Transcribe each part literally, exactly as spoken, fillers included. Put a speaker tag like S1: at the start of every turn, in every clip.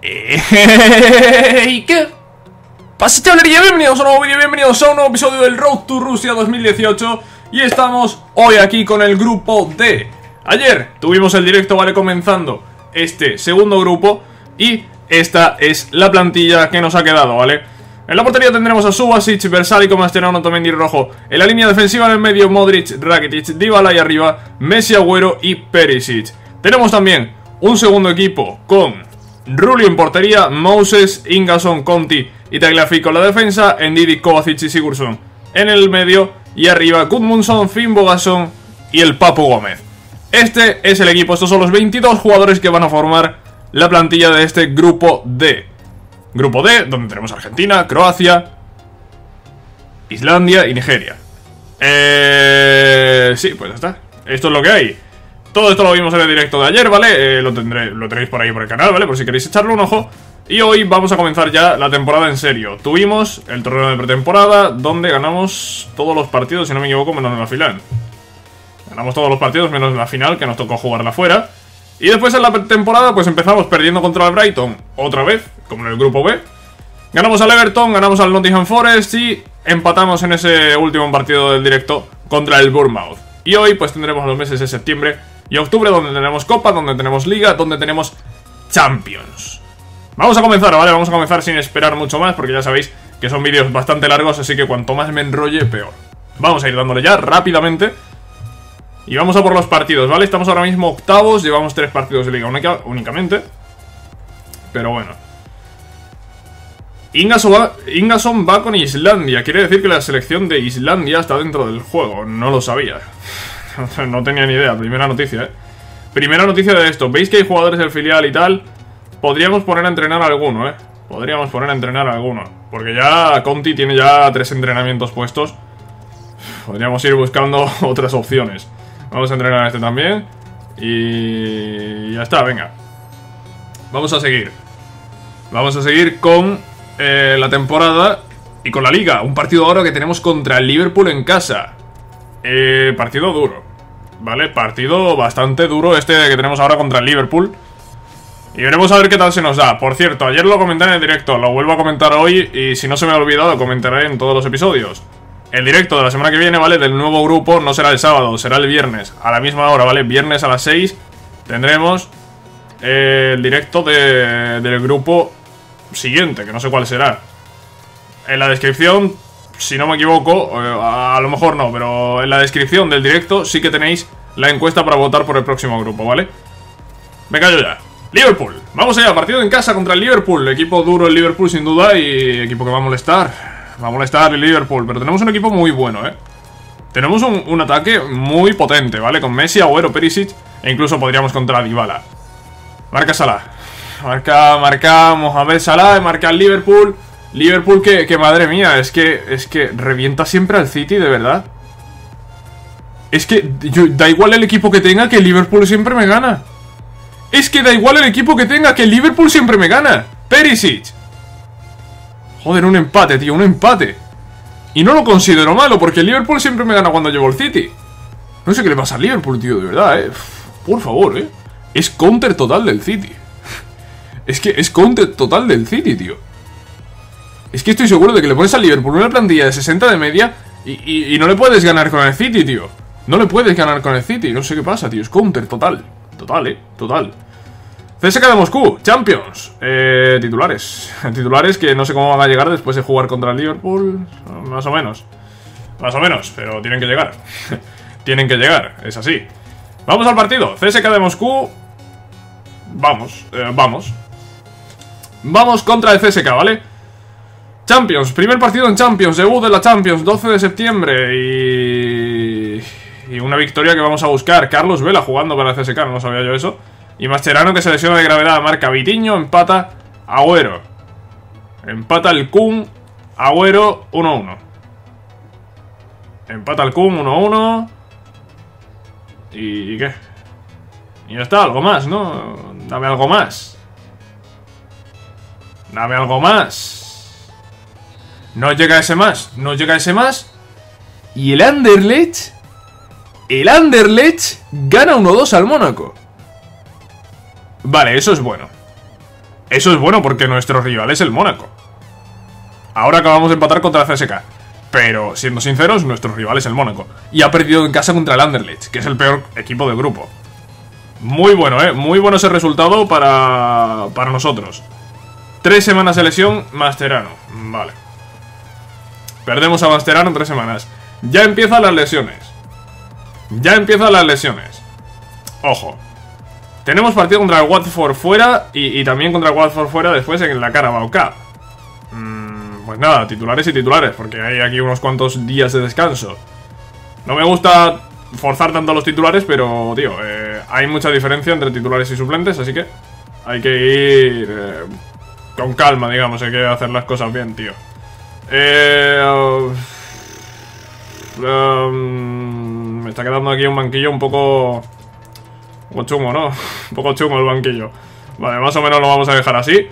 S1: ¿Y qué pasa, chavalería? Bienvenidos a un nuevo vídeo, bienvenidos a un nuevo episodio del Road to Rusia dos mil dieciocho. Y estamos hoy aquí con el grupo D. Ayer tuvimos el directo, vale, comenzando este segundo grupo. Y esta es la plantilla que nos ha quedado, vale. En la portería tendremos a Subasic, Versálico, Mascherano, Otamendi, Rojo. En la línea defensiva en el medio Modric, Rakitic, Dybala y arriba Messi, Agüero y Perisic. Tenemos también un segundo equipo con Rulli en portería, Moses, Ingason, Conti y Tagliafico en la defensa, Ndidi, Kovacic y Sigurdsson en el medio y arriba Gudmundsson, Finn Bogason y el Papu Gómez. Este es el equipo, estos son los veintidós jugadores que van a formar la plantilla de este grupo D. Grupo D, donde tenemos Argentina, Croacia, Islandia y Nigeria. Eh... Sí, pues ya está. Esto es lo que hay. Todo esto lo vimos en el directo de ayer, ¿vale? Eh, lo, tendré, lo tenéis por ahí por el canal, ¿vale? Por si queréis echarle un ojo. Y hoy vamos a comenzar ya la temporada en serio. Tuvimos el torneo de pretemporada, donde ganamos todos los partidos, si no me equivoco, menos en la final. Ganamos todos los partidos, menos en la final, que nos tocó jugarla fuera. Y después en la pretemporada, pues empezamos perdiendo contra el Brighton, otra vez, como en el grupo B. Ganamos al Everton, ganamos al Nottingham Forest y empatamos en ese último partido del directo contra el Bournemouth. Y hoy pues tendremos los meses de septiembre y octubre, donde tenemos Copa, donde tenemos Liga, donde tenemos Champions. Vamos a comenzar, ¿vale? Vamos a comenzar sin esperar mucho más, porque ya sabéis que son vídeos bastante largos, así que cuanto más me enrolle, peor. Vamos a ir dándole ya rápidamente. Y vamos a por los partidos, ¿vale? Estamos ahora mismo octavos, llevamos tres partidos de Liga única, únicamente. Pero bueno. Ingason va, Ingason va con Islandia. Quiere decir que la selección de Islandia está dentro del juego. No lo sabía. No tenía ni idea. Primera noticia, ¿eh? Primera noticia de esto. ¿Veis que hay jugadores del filial y tal? Podríamos poner a entrenar a alguno, ¿eh? Podríamos poner a entrenar a alguno. Porque ya Conti tiene ya tres entrenamientos puestos. Podríamos ir buscando otras opciones. Vamos a entrenar a este también. Y ya está, venga. Vamos a seguir. Vamos a seguir con eh, la temporada y con la Liga. Un partido ahora que tenemos contra el Liverpool en casa. Eh, partido duro, ¿vale? Partido bastante duro este que tenemos ahora contra el Liverpool. Y veremos a ver qué tal se nos da. Por cierto, ayer lo comenté en el directo, lo vuelvo a comentar hoy. Y si no se me ha olvidado, lo comentaré en todos los episodios. El directo de la semana que viene, ¿vale? Del nuevo grupo no será el sábado, será el viernes a la misma hora, ¿vale? Viernes a las seis tendremos eh, el directo de, del grupo siguiente, que no sé cuál será. En la descripción, si no me equivoco, eh, a, a lo mejor no, pero en la descripción del directo sí que tenéis la encuesta para votar por el próximo grupo, ¿vale? Me callo ya. Liverpool, vamos allá, partido en casa contra el Liverpool. Equipo duro el Liverpool sin duda y equipo que va a molestar. Va a molestar el Liverpool, pero tenemos un equipo muy bueno, ¿eh? Tenemos un, un ataque muy potente, ¿vale? Con Messi, Agüero, Perisic e incluso podríamos contra Dybala. Marca Salah. Marca, marca Mohamed Salah, marca el Liverpool. Liverpool que, que madre mía, es que, es que revienta siempre al City, de verdad. Es que yo, da igual el equipo que tenga, que el Liverpool siempre me gana. Es que da igual el equipo que tenga, que el Liverpool siempre me gana. Perisic. Joder, un empate, tío, un empate. Y no lo considero malo, porque el Liverpool siempre me gana cuando llevo el City. No sé qué le pasa al Liverpool, tío, de verdad, eh. Por favor, eh. Es counter total del City. Es que es counter total del City, tío. Es que estoy seguro de que le pones al Liverpool una plantilla de sesenta de media y, y, y no le puedes ganar con el City, tío. No le puedes ganar con el City, no sé qué pasa, tío. Es counter total. Total, eh, total. C S K de Moscú, Champions, eh, titulares. Titulares que no sé cómo van a llegar después de jugar contra el Liverpool. Más o menos. Más o menos, pero tienen que llegar. Tienen que llegar, es así. Vamos al partido, C S K de Moscú. Vamos, eh, vamos. Vamos contra el C S K, ¿vale? Champions, primer partido en Champions, debut de la Champions, doce de septiembre. Y... y una victoria que vamos a buscar. Carlos Vela jugando para el C S K, no sabía yo eso. Y Mascherano que se lesiona de gravedad. Marca Vitinho, empata Agüero. Empata el Kun. Agüero uno a uno. Empata el Kun uno a uno. ¿Y qué? Y ya está, algo más, ¿no? Dame algo más. Dame algo más. No llega ese más. No llega ese más. Y el Anderlecht. El Anderlecht gana uno dos al Mónaco. Vale, eso es bueno. Eso es bueno porque nuestro rival es el Mónaco. Ahora acabamos de empatar contra el C S K. Pero, siendo sinceros, nuestro rival es el Mónaco. Y ha perdido en casa contra el Anderlecht, que es el peor equipo del grupo. Muy bueno, ¿eh? Muy bueno ese resultado para, para nosotros. Tres semanas de lesión, Mascherano. Vale. Perdemos a Mascherano en tres semanas. Ya empiezan las lesiones. Ya empiezan las lesiones. Ojo. Tenemos partido contra el Watford fuera y, y también contra el Watford fuera después en la Carabao Cup. Mm, pues nada, titulares y titulares, porque hay aquí unos cuantos días de descanso. No me gusta forzar tanto a los titulares, pero, tío, eh, hay mucha diferencia entre titulares y suplentes, así que hay que ir eh, con calma, digamos, hay que hacer las cosas bien, tío. Eh... Uh, um, me está quedando aquí un banquillo un poco... Un poco chungo, ¿no? Un poco chungo el banquillo. Vale, más o menos lo vamos a dejar así.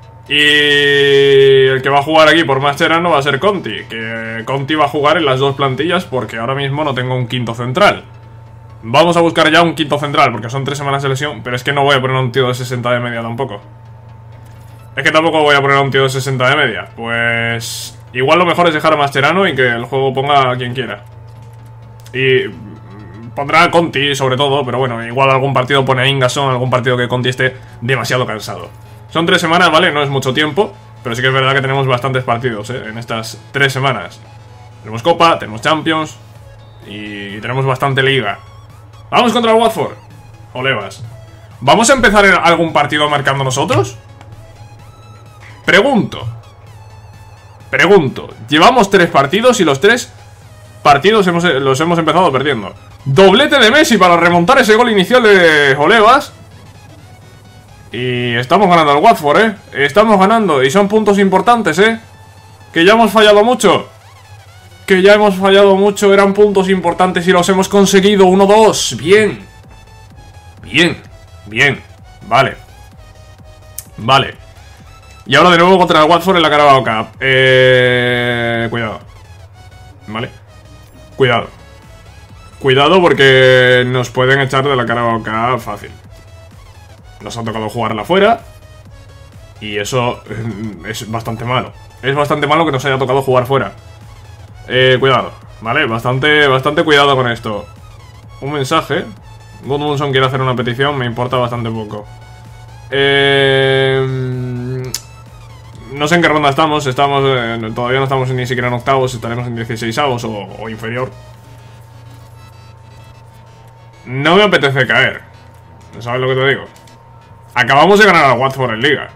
S1: Y el que va a jugar aquí por Mascherano va a ser Conti. Que Conti va a jugar en las dos plantillas porque ahora mismo no tengo un quinto central. Vamos a buscar ya un quinto central porque son tres semanas de lesión. Pero es que no voy a poner un tío de sesenta de media tampoco. Es que tampoco voy a poner un tío de sesenta de media. Pues... igual lo mejor es dejar a Mascherano y que el juego ponga a quien quiera. Y... pondrá a Conti sobre todo, pero bueno, igual algún partido pone a Ingasson, algún partido que Conti esté demasiado cansado. Son tres semanas, ¿vale? No es mucho tiempo, pero sí que es verdad que tenemos bastantes partidos, ¿eh? En estas tres semanas. Tenemos Copa, tenemos Champions y tenemos bastante Liga. ¡Vamos contra el Watford! Olevas. ¿Vamos a empezar en algún partido marcando nosotros? Pregunto. Pregunto. Llevamos tres partidos y los tres partidos hemos, los hemos empezado perdiendo. Doblete de Messi para remontar ese gol inicial de Olevas. Y estamos ganando al Watford, ¿eh? Estamos ganando y son puntos importantes, ¿eh? Que ya hemos fallado mucho. Que ya hemos fallado mucho, eran puntos importantes y los hemos conseguido. uno dos, bien. Bien, bien, vale. Vale. Y ahora de nuevo contra el Watford en la Carabao Cup. Eh... Cuidado. Vale. Cuidado. Cuidado porque nos pueden echar de la Carabao Cup fácil. Nos ha tocado jugarla fuera. Y eso es bastante malo. Es bastante malo que nos haya tocado jugar fuera. Eh, cuidado, ¿vale? Bastante, bastante cuidado con esto. Un mensaje. Gudmundsson quiere hacer una petición, me importa bastante poco. Eh... No sé en qué ronda estamos. Estamos eh, todavía no estamos ni siquiera en octavos. Estaremos en dieciseisavos o, o inferior. No me apetece caer. ¿Sabes lo que te digo? Acabamos de ganar a Watford en Liga.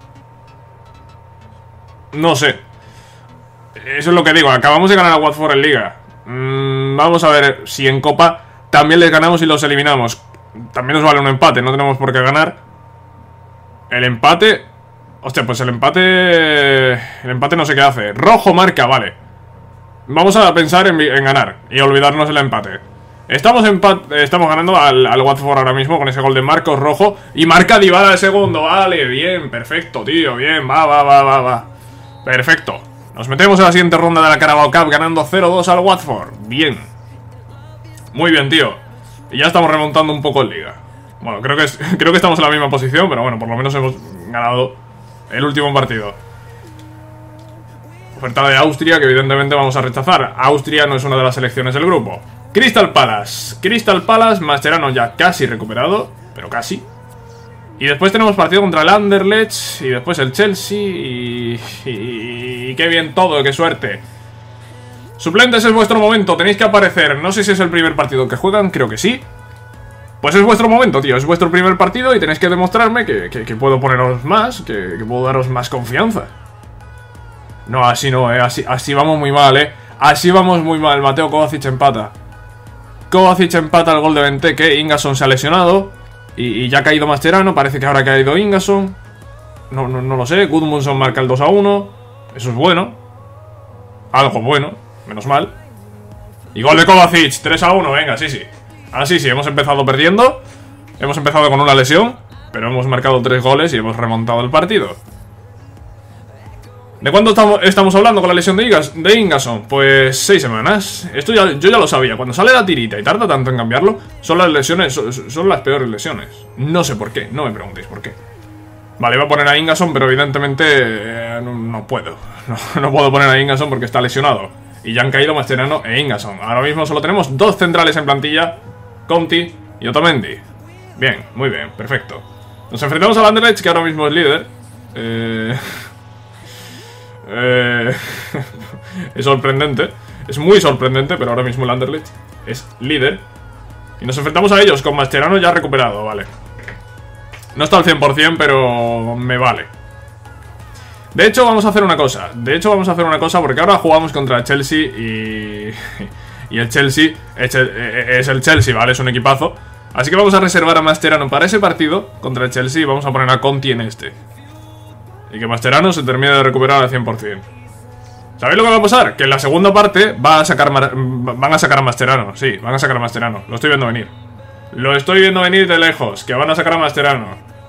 S1: No sé. Eso es lo que digo, acabamos de ganar a Watford en Liga. mm, Vamos a ver si en Copa también les ganamos y los eliminamos. También nos vale un empate, no tenemos por qué ganar. El empate... Hostia, pues el empate... El empate no sé qué hace. Rojo marca, vale. Vamos a pensar en, en ganar y olvidarnos del empate. Estamos, Estamos ganando al, al Watford ahora mismo con ese gol de Marcos Rojo. Y marca Dybala el segundo, vale, bien, perfecto, tío, bien, va, va, va, va, va. Perfecto. Nos metemos en la siguiente ronda de la Carabao Cup ganando cero dos al Watford. Bien. Muy bien, tío. Y ya estamos remontando un poco en Liga. Bueno, creo que, es, creo que estamos en la misma posición, pero bueno, por lo menos hemos ganado el último partido. Oferta de Austria que evidentemente vamos a rechazar. Austria no es una de las selecciones del grupo. Crystal Palace. Crystal Palace, Mascherano ya casi recuperado, pero casi. Y después tenemos partido contra el Anderlecht y después el Chelsea y, y, y qué bien todo, qué suerte. Suplentes, es vuestro momento, tenéis que aparecer. No sé si es el primer partido que juegan, creo que sí. Pues es vuestro momento, tío, es vuestro primer partido y tenéis que demostrarme que, que, que puedo poneros más, que, que puedo daros más confianza. No, así no, eh, así, así vamos muy mal, eh. Así vamos muy mal, Mateo Kovacic empata. Kovacic empata el gol de Benteke, Ingasson se ha lesionado. Y, y ya ha caído Mascherano, parece que ahora ha caído Ingasson. No, no, no lo sé, Gudmundsson marca el dos a uno. Eso es bueno. Algo bueno, menos mal. Y gol de Kovacic, tres a uno, venga, sí, sí. Ah, sí, sí, hemos empezado perdiendo. Hemos empezado con una lesión, pero hemos marcado tres goles y hemos remontado el partido. ¿De cuándo estamos, estamos hablando con la lesión de, Ingas, de Ingasson? Pues seis semanas. Esto ya, yo ya lo sabía. Cuando sale la tirita y tarda tanto en cambiarlo, son las lesiones, son, son las peores lesiones. No sé por qué, no me preguntéis por qué. Vale, iba a poner a Ingason, pero evidentemente eh, no, no puedo. No, no puedo poner a Ingason porque está lesionado. Y ya han caído Mascherano e Ingason. Ahora mismo solo tenemos dos centrales en plantilla, Conti y Otamendi. Bien, muy bien, perfecto. Nos enfrentamos al Anderlecht, que ahora mismo es líder. Eh... eh... es sorprendente. Es muy sorprendente, pero ahora mismo el Anderlecht es líder. Y nos enfrentamos a ellos con Mascherano ya recuperado, vale. No está al cien por cien, pero me vale. De hecho, vamos a hacer una cosa. De hecho, vamos a hacer una cosa porque ahora jugamos contra el Chelsea y... y el Chelsea es el, es el Chelsea, ¿vale? Es un equipazo. Así que vamos a reservar a Mascherano para ese partido contra el Chelsea y vamos a poner a Conti en este. Y que Mascherano se termine de recuperar al cien por cien. ¿Sabéis lo que va a pasar? Que en la segunda parte va a sacar van a sacar a Mascherano. Sí, van a sacar a Mascherano. Lo estoy viendo venir. Lo estoy viendo venir de lejos. Que van a sacar a Mascherano.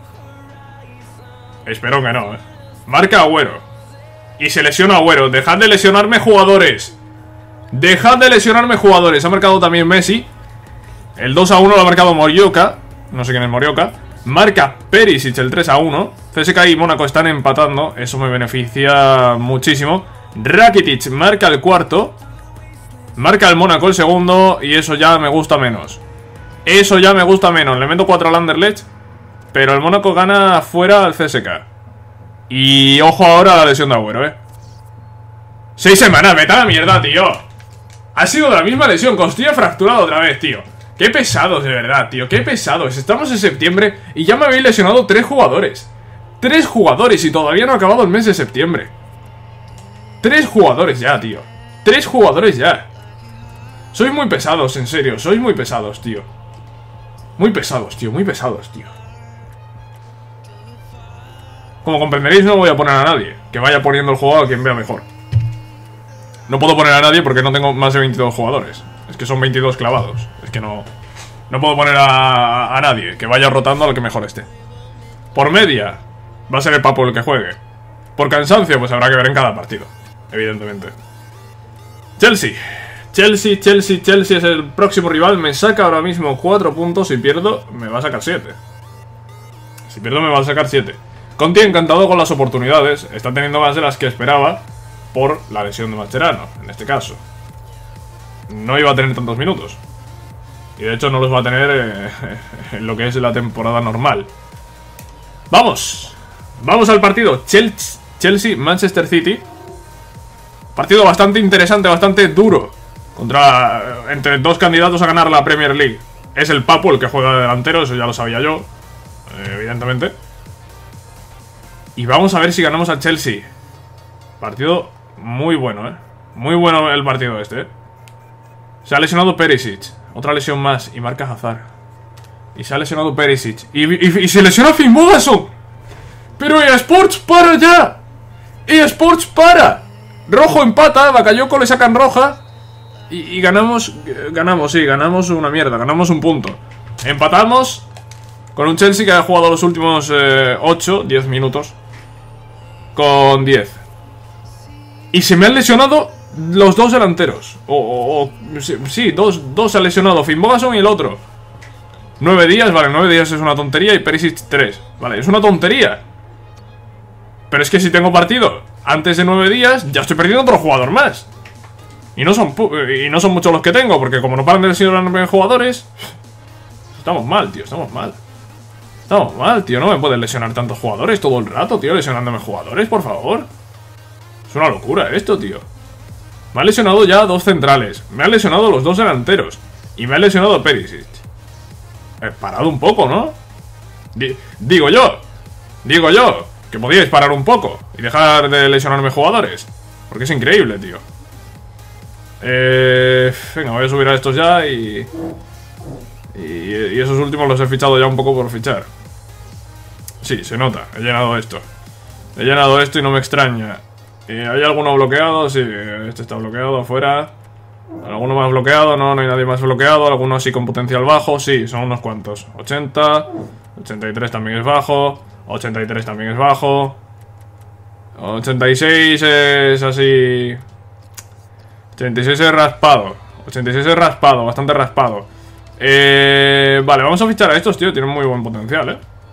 S1: Espero que no, eh. Marca Agüero. Y se lesiona Agüero. Dejad de lesionarme jugadores. Dejad de lesionarme jugadores. Ha marcado también Messi. El dos a uno lo ha marcado Morioka. No sé quién es Morioka. Marca Perisic el tres a uno. C S K A y Mónaco están empatando. Eso me beneficia muchísimo. Rakitic marca el cuarto. Marca el Mónaco el segundo. Y eso ya me gusta menos. Eso ya me gusta menos. Le meto cuatro al Anderlecht. Pero el Mónaco gana fuera al C S K. Y ojo ahora a la lesión de Agüero, eh. Seis semanas, vete a la mierda, tío. Ha sido la misma lesión, costilla fracturada otra vez, tío. Qué pesados, de verdad, tío. Qué pesados. Estamos en septiembre y ya me habéis lesionado tres jugadores. Tres jugadores y todavía no ha acabado el mes de septiembre. Tres jugadores ya, tío. Tres jugadores ya. Sois muy pesados, en serio. Sois muy pesados, tío. Muy pesados, tío. Muy pesados, tío. Como comprenderéis, no voy a poner a nadie. Que vaya poniendo el juego a quien vea mejor. No puedo poner a nadie porque no tengo más de veintidós jugadores. Es que son veintidós clavados. Es que no... No puedo poner a, a nadie. Que vaya rotando al que mejor esté. Por media va a ser el Papu el que juegue. Por cansancio, pues habrá que ver en cada partido. Evidentemente. Chelsea. Chelsea, Chelsea, Chelsea es el próximo rival. Me saca ahora mismo cuatro puntos. Si pierdo, me va a sacar siete. Si pierdo, me va a sacar siete. Conti encantado con las oportunidades. Está teniendo más de las que esperaba. Por la lesión de Mascherano, en este caso. No iba a tener tantos minutos. Y de hecho no los va a tener eh, en lo que es la temporada normal. ¡Vamos! Vamos al partido Chelsea-Manchester City. Partido bastante interesante, bastante duro. Contra... Entre dos candidatos a ganar la Premier League. Es el Papu el que juega de delantero, eso ya lo sabía yo. Eh, evidentemente. Y vamos a ver si ganamos al Chelsea. Partido muy bueno, eh. Muy bueno el partido este, eh. Se ha lesionado Perisic. Otra lesión más. Y marca Hazard. Y se ha lesionado Perisic. Y, y, y se lesiona Finn Bogason. Pero eSports para ya. eSports para. Rojo empata. Bakayoko le sacan roja. Y, y ganamos. Ganamos, sí, ganamos una mierda. Ganamos un punto. Empatamos con un Chelsea que ha jugado los últimos eh, ocho, diez minutos. Con diez. Y se me han lesionado los dos delanteros. O, o, o sí, dos, dos se ha lesionado Finn Bogason y el otro. Nueve días, vale, nueve días es una tontería. Y Perisic tres, vale, es una tontería. Pero es que si tengo partido antes de nueve días, ya estoy perdiendo otro jugador más. Y no son, y no son muchos los que tengo, porque como no paran de lesionar jugadores, estamos mal, tío, estamos mal. Estamos mal, tío, no me pueden lesionar tantos jugadores todo el rato, tío, lesionándome jugadores, por favor. Es una locura esto, tío. Me han lesionado ya dos centrales. Me han lesionado los dos delanteros. Y me han lesionado Perisic. He parado un poco, ¿no? D digo yo. Digo yo. Que podíais parar un poco. Y dejar de lesionarme jugadores. Porque es increíble, tío. Eh, venga, voy a subir a estos ya y... y... Y esos últimos los he fichado ya un poco por fichar. Sí, se nota. He llenado esto. He llenado esto y no me extraña. Eh, ¿Hay alguno bloqueado? Sí, este está bloqueado, afuera. ¿Alguno más bloqueado? No, no hay nadie más bloqueado. ¿Alguno así con potencial bajo? Sí, son unos cuantos. ochenta, ochenta y tres también es bajo. ochenta y tres también es bajo. ochenta y seis es así... ochenta y seis es raspado. ochenta y seis es raspado, bastante raspado. Eh, vale, vamos a fichar a estos, tío. Tienen muy buen potencial, eh.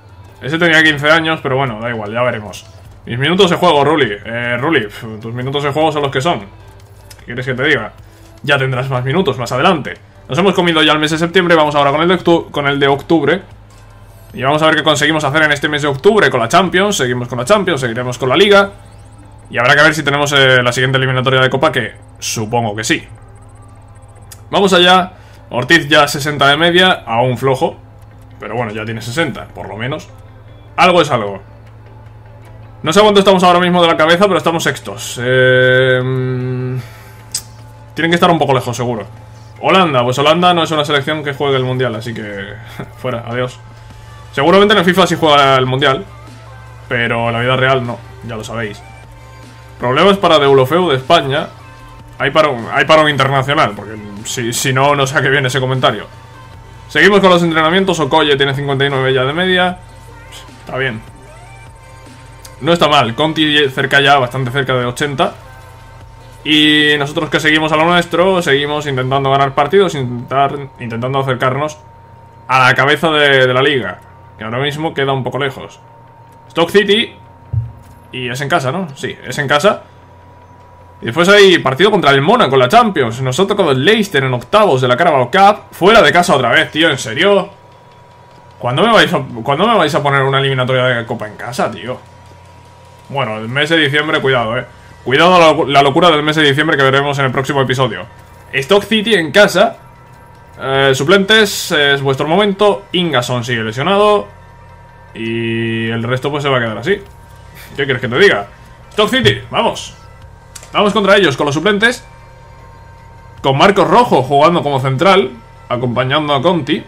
S1: Ese tenía quince años, pero bueno, da igual, ya veremos. Mis minutos de juego, Ruli. Eh, Ruli, tus minutos de juego son los que son. ¿Qué quieres que te diga? Ya tendrás más minutos más adelante. Nos hemos comido ya el mes de septiembre, vamos ahora con el de, con el de octubre. Y vamos a ver qué conseguimos hacer en este mes de octubre con la Champions. Seguimos con la Champions, seguiremos con la Liga. Y habrá que ver si tenemos eh, la siguiente eliminatoria de Copa, que supongo que sí. Vamos allá. Ortiz ya sesenta de media, aún flojo. Pero bueno, ya tiene sesenta, por lo menos. Algo es algo. No sé cuánto estamos ahora mismo de la cabeza, pero estamos sextos. Eh... Tienen que estar un poco lejos, seguro. Holanda, pues Holanda no es una selección que juegue el Mundial, así que... fuera, adiós. Seguramente en el FIFA sí juega el Mundial, pero en la vida real no, ya lo sabéis. Problemas para Deulofeu de España. Hay parón, hay parón internacional, porque si, si no, no sé a qué viene ese comentario. Seguimos con los entrenamientos. Okoye tiene cincuenta y nueve ya de media. Está bien. No está mal, Conti cerca ya, bastante cerca de ochenta. Y nosotros que seguimos a lo nuestro, seguimos intentando ganar partidos, intentar, intentando acercarnos a la cabeza de, de la liga, que ahora mismo queda un poco lejos. Stoke City. Y es en casa, ¿no? Sí, es en casa. Y después hay partido contra el Mónaco en la Champions. Nos ha tocado el Leicester en octavos de la Carabao Cup. Fuera de casa otra vez, tío, ¿en serio? ¿Cuándo me vais a, ¿cuándo me vais a poner una eliminatoria de Copa en casa, tío? Bueno, el mes de diciembre, cuidado, eh. Cuidado la locura del mes de diciembre que veremos en el próximo episodio. Stoke City en casa. eh, Suplentes, es vuestro momento. Ingasson sigue lesionado. Y el resto pues se va a quedar así. ¿Qué quieres que te diga? Stoke City, vamos. Vamos contra ellos con los suplentes. Con Marcos Rojo jugando como central, acompañando a Conti.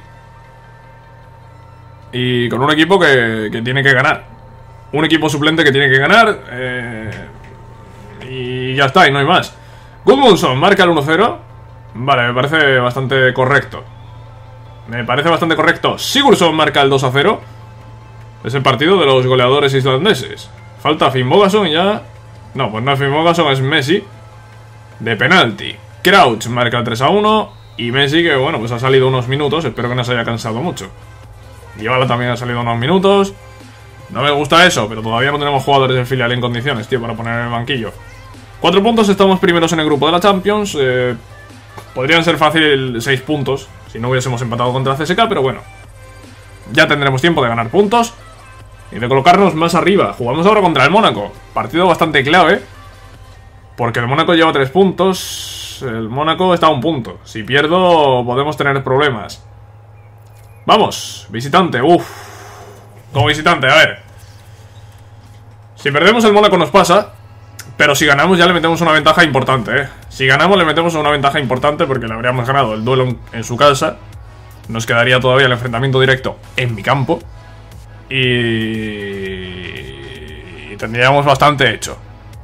S1: Y con un equipo que, que tiene que ganar. Un equipo suplente que tiene que ganar. Eh, y ya está, y no hay más. Gudmundsson marca el uno cero. Vale, me parece bastante correcto. Me parece bastante correcto. Sigurdsson marca el dos a cero. Es el partido de los goleadores islandeses. Falta Finn Bogason y ya... No, pues no es Finn Bogason, es Messi. De penalti. Crouch marca el tres a uno. Y Messi, que bueno, pues ha salido unos minutos. Espero que no se haya cansado mucho. Dybala también ha salido unos minutos. No me gusta eso, pero todavía no tenemos jugadores del filial en condiciones, tío, para poner en el banquillo. Cuatro puntos, estamos primeros en el grupo de la Champions. eh, Podrían ser fácil seis puntos si no hubiésemos empatado contra C S K, pero bueno, ya tendremos tiempo de ganar puntos y de colocarnos más arriba. Jugamos ahora contra el Mónaco. Partido bastante clave, porque el Mónaco lleva tres puntos. El Mónaco está a un punto. Si pierdo podemos tener problemas. Vamos, visitante, uff. Como visitante, a ver. Si perdemos el Mónaco nos pasa, pero si ganamos ya le metemos una ventaja importante, eh. Si ganamos le metemos una ventaja importante porque le habríamos ganado el duelo en su casa. Nos quedaría todavía el enfrentamiento directo en mi campo. Y... y tendríamos bastante hecho.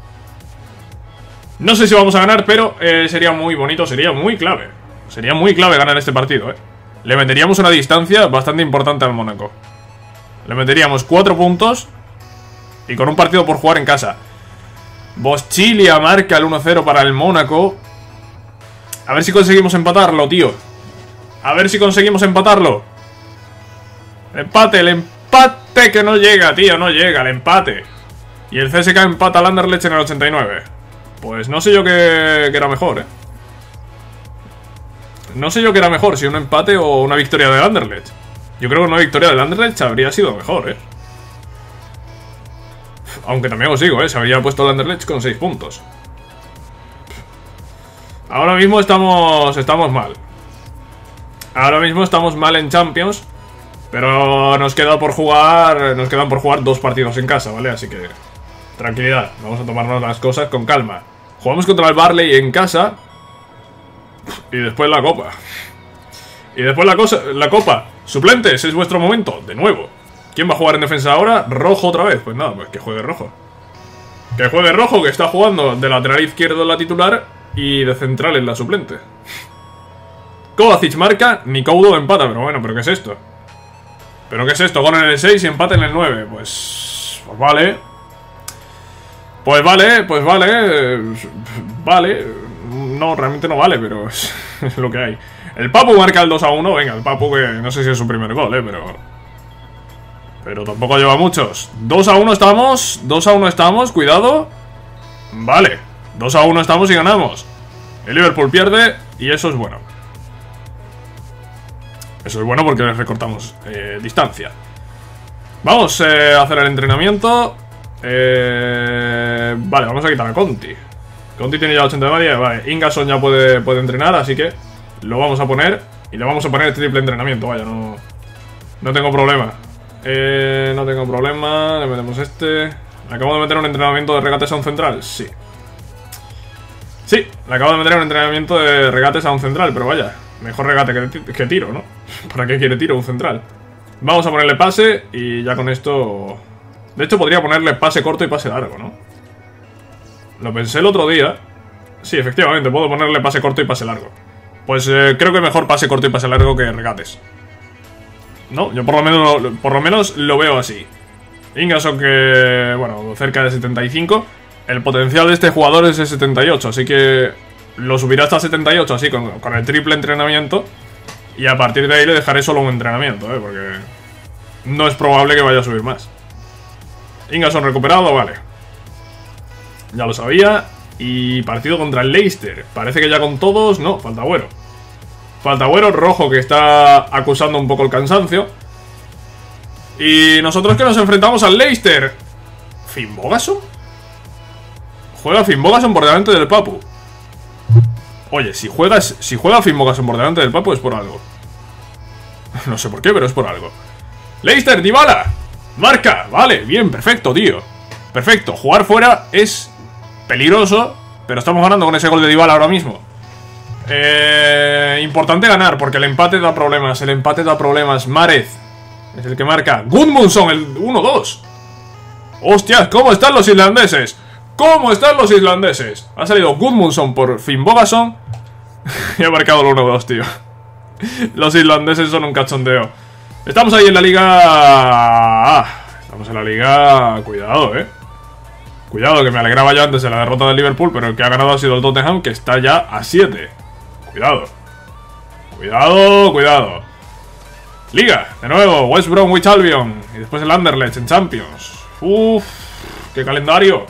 S1: No sé si vamos a ganar, pero eh, sería muy bonito, sería muy clave. Sería muy clave ganar este partido, eh. Le meteríamos una distancia bastante importante al Mónaco. Le meteríamos cuatro puntos y con un partido por jugar en casa. Boschilia marca el uno cero para el Mónaco. A ver si conseguimos empatarlo, tío. A ver si conseguimos empatarlo. El empate, el empate que no llega, tío, no llega, el empate. Y el C S K empata al Anderlecht en el ochenta y nueve. Pues no sé yo qué, qué era mejor, eh. No sé yo qué era mejor, si un empate o una victoria del Anderlecht. Yo creo que una victoria del Anderlecht habría sido mejor, eh. Aunque también os digo, eh, se habría puesto el Anderlecht con seis puntos. Ahora mismo estamos, estamos mal. Ahora mismo estamos mal en Champions. Pero nos queda por jugar, nos quedan por jugar dos partidos en casa, ¿vale? Así que tranquilidad, vamos a tomarnos las cosas con calma. Jugamos contra el Barley en casa. Y después la copa. Y después la, cosa, la copa. Suplentes, es vuestro momento, de nuevo. ¿Quién va a jugar en defensa ahora? Rojo otra vez. Pues nada, pues que juegue Rojo. Que juegue Rojo, que está jugando de lateral izquierdo en la titular y de central en la suplente. Kovacic marca, Nicoudo empata. Pero bueno, ¿pero qué es esto? ¿Pero qué es esto? Gol en el seis y empate en el nueve. Pues... pues vale. Pues vale, pues vale. Vale. No, realmente no vale, pero es, es lo que hay. El Papu marca el dos a uno. Venga, el Papu, que no sé si es su primer gol, eh, pero... Pero tampoco lleva muchos. dos a uno estamos. dos a uno estamos. Cuidado. Vale. dos a uno estamos y ganamos. El Liverpool pierde y eso es bueno. Eso es bueno porque les recortamos eh, distancia. Vamos eh, a hacer el entrenamiento. Eh, vale, vamos a quitar a Conti. Conti tiene ya ochenta de media. Vale, Ingason ya puede, puede entrenar, así que lo vamos a poner. Y le vamos a poner el triple entrenamiento. Vaya, no, no tengo problema. Eh, no tengo problema. Le metemos este. ¿Le acabo de meter un entrenamiento de regates a un central? Sí. Sí, le acabo de meter un entrenamiento de regates a un central. Pero vaya, mejor regate que, que tiro, ¿no? ¿Para qué quiere tiro un central? Vamos a ponerle pase y ya con esto... De hecho podría ponerle pase corto y pase largo, ¿no? Lo pensé el otro día. Sí, efectivamente, puedo ponerle pase corto y pase largo. Pues eh, creo que mejor pase corto y pase largo que regates. No, yo por lo menos lo, por lo menos lo veo así. Ingason que... bueno, cerca de setenta y cinco. El potencial de este jugador es de setenta y ocho, así que lo subirá hasta setenta y ocho, así con, con el triple entrenamiento. Y a partir de ahí le dejaré solo un entrenamiento, ¿eh? Porque no es probable que vaya a subir más. Ingason recuperado, vale. Ya lo sabía. Y partido contra el Leicester. Parece que ya con todos... No, falta Agüero. Falta Agüero, Rojo, que está acusando un poco el cansancio. Y nosotros que nos enfrentamos al Leicester. ¿Finn Bogason? Juega Finn Bogason por delante del Papu. Oye, si juegas, si juega Finn Bogason por delante del Papu es por algo. No sé por qué, pero es por algo. Leicester, Dybala. Marca, vale, bien, perfecto, tío. Perfecto, jugar fuera es peligroso, pero estamos ganando con ese gol de Dybala ahora mismo. Eh, importante ganar, porque el empate da problemas. El empate da problemas. Márez es el que marca. Gudmundsson, el uno dos. Hostias, ¿cómo están los islandeses? ¿Cómo están los islandeses? Ha salido Gudmundsson por Finn Bogason y ha marcado el uno dos, tío. Los islandeses son un cachondeo. Estamos ahí en la liga... Estamos en la liga... Cuidado, eh. Cuidado, que me alegraba yo antes de la derrota del Liverpool, pero el que ha ganado ha sido el Tottenham, que está ya a siete. Cuidado. Cuidado, cuidado. Liga, de nuevo, West Bromwich Albion. Y después el Anderlecht en Champions. Uff, qué calendario.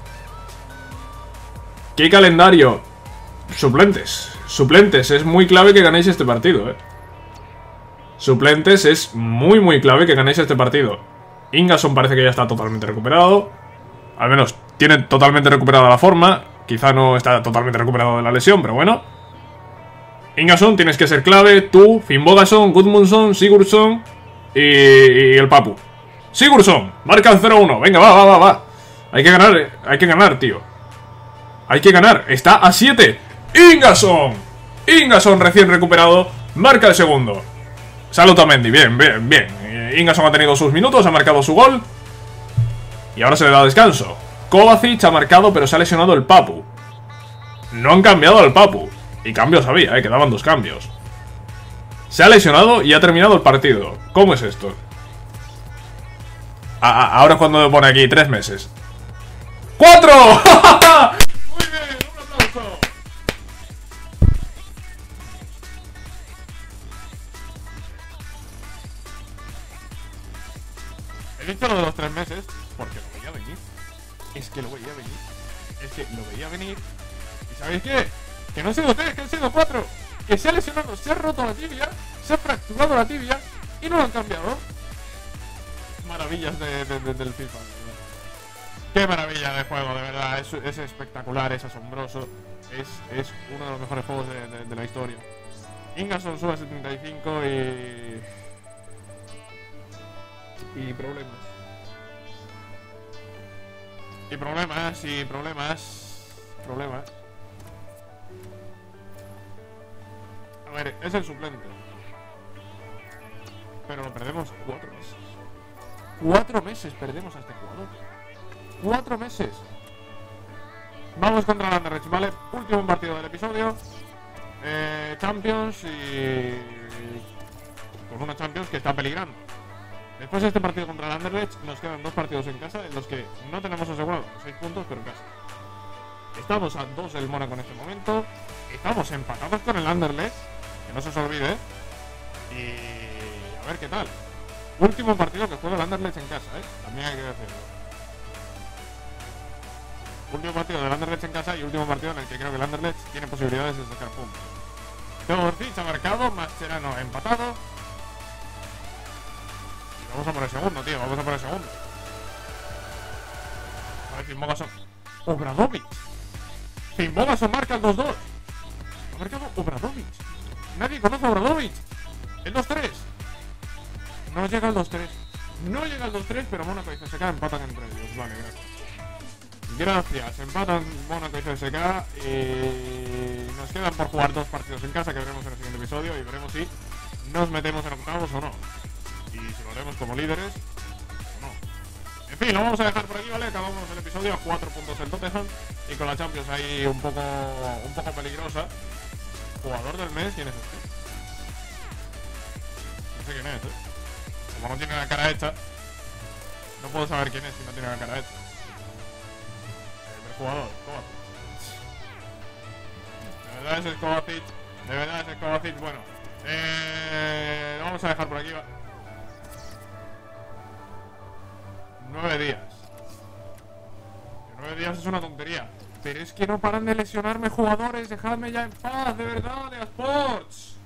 S1: Qué calendario. Suplentes. Suplentes, es muy clave que ganéis este partido, eh. Suplentes, es muy muy clave que ganéis este partido. Ingason parece que ya está totalmente recuperado. Al menos tiene totalmente recuperada la forma. Quizá no está totalmente recuperado de la lesión, pero bueno. Ingason, tienes que ser clave. Tú, Finn Bogason, Gudmundsson, Sigurdsson y, y el Papu. Sigurdsson, marca el cero uno. Venga, va, va, va, va. Hay que ganar, eh. hay que ganar, tío. Hay que ganar, está a siete. Ingason. Ingason recién recuperado. Marca el segundo. Salud a Mendy, bien, bien, bien. Ingason ha tenido sus minutos, ha marcado su gol. Y ahora se le da descanso. Kovacic ha marcado, pero se ha lesionado el Papu. No han cambiado al Papu. Y cambios había, eh, quedaban dos cambios. Se ha lesionado y ha terminado el partido. ¿Cómo es esto? A -a ahora es cuando me pone aquí, tres meses. ¡Cuatro! Muy bien, un aplauso. He dicho lo de los tres meses porque lo veía venir. Es que lo veía venir. Es que lo veía venir. ¿Y sabéis qué? Que no han sido tres, que han sido cuatro. Que se ha lesionado, se ha roto la tibia, se ha fracturado la tibia y no lo han cambiado. Maravillas de, de, de, del FIFA. Qué maravilla de juego, de verdad. Es, es espectacular, es asombroso. Es, es uno de los mejores juegos de, de, de la historia. Ingason sube a setenta y cinco y... Y problemas. Y problemas, y problemas. Problemas. A ver, es el suplente. Pero lo perdemos cuatro meses. Cuatro meses perdemos a este jugador. Cuatro meses. Vamos contra el Anderlecht, ¿vale? Último partido del episodio. Eh, Champions y... Con una Champions que está peligrando. Después de este partido contra el Anderlecht nos quedan dos partidos en casa en los que no tenemos asegurados seis puntos, pero en casa. Estamos a dos del Mónaco en este momento. Estamos empatados con el Anderlecht, que no se os olvide. Y a ver qué tal.
S2: Último partido que juega el Anderlecht en casa, ¿eh? También hay que decirlo. Último partido del Anderlecht en casa y último partido en el que creo que el Anderlecht tiene posibilidades de sacar puntos. Teodorcic ha marcado, Mascherano empatado. Y vamos a por el segundo, tío, vamos a por el segundo. A ver, Timbogason. Obradovic. Timbogason marca el dos dos. Ha marcado Obradovic. Nadie conoce a Obradovic. El dos tres. No llega al dos tres. No llega al dos tres, pero Mónaco y C S K empatan entre ellos. Vale, gracias. Gracias. Empatan Mónaco y C S K. Y nos quedan por jugar dos partidos en casa que veremos en el siguiente episodio y veremos si nos metemos en octavos o no. Y si lo haremos como líderes o no. En fin, lo vamos a dejar por aquí, ¿vale? Acabamos el episodio a cuatro puntos el Tottenham y con la Champions ahí un poco, un poco peligrosa. Jugador del mes, ¿quién es este? No sé quién es, ¿eh? Como no tiene la cara hecha, no puedo saber quién es si no tiene la cara hecha. El jugador, Kovacic. De verdad es Kovacic. De verdad es Kovacic. Bueno, eh, lo vamos a dejar por aquí, va. Nueve días. Nueve días es una tontería. Pero es que no paran de lesionarme jugadores. Dejadme ya en paz, de verdad, de Sports.